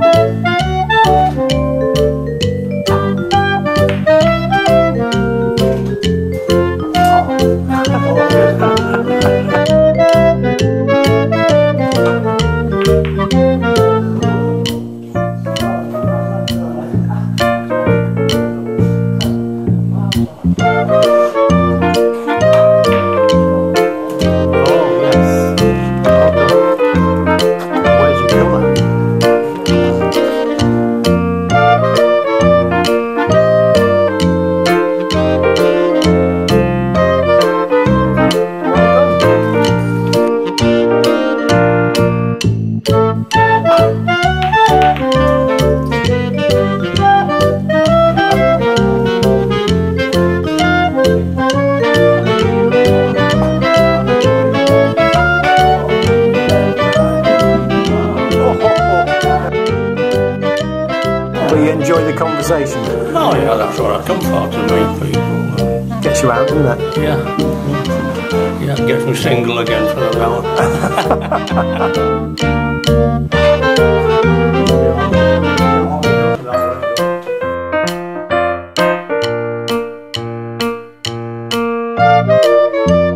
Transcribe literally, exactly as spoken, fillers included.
You enjoy the conversation? Oh yeah, that's what I come for, to meet people. Gets you out, doesn't it? Yeah. Yeah, gets me single again for an hour.